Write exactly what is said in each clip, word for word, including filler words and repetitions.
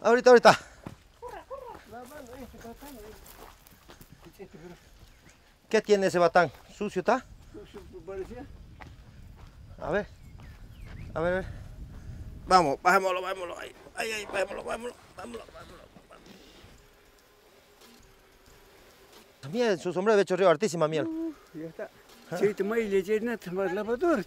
Ahorita, ahorita. ¿Qué tiene ese batán? ¿Sucio está? A ver. A ver, a ver. Vamos, bajémoslo, bajémoslo. Ahí, ahí, ahí, bajémoslo, bajémoslo, bajémoslo, bajémoslo. Miel, su sombrero de chorreo, hartísima miel. Uh, ya está. Si te me le llenas, te vas lavador.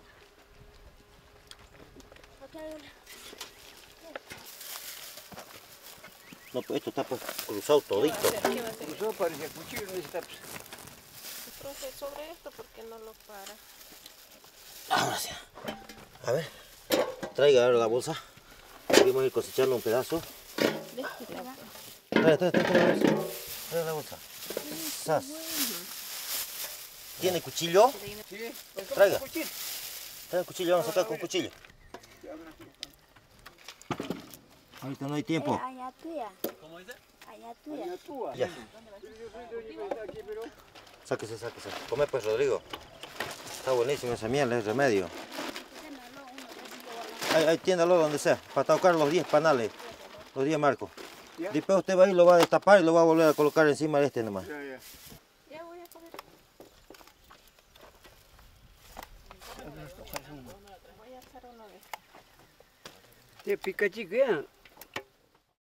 No, pues esto está pues cruzado todito. Cruzado parece cuchillo, necesita. Profe, sobre esto, ¿por qué no lo para? Ahora sí. A ver, traiga ahora la bolsa. Vamos a ir cosechando un pedazo. Trae, trae, trae, trae, trae la bolsa. Sas. ¿Tiene cuchillo? Sí, Traiga. Trae el cuchillo, vamos a sacar con cuchillo. Ahorita no hay tiempo. Allá tuya. ¿Cómo dice? Allá tuya. allá tú. Ya. Sáquese, sáquese. Come pues, Rodrigo. Está buenísimo esa miel, es remedio. Ahí, ahí tiéndalo donde sea, para tocar los diez panales, los diez marcos. Ya. Después usted va y lo va a destapar y lo va a volver a colocar encima de este nomás. Ya, ya. Ya voy a comer. Voy a echar uno de estos. Te pica chica.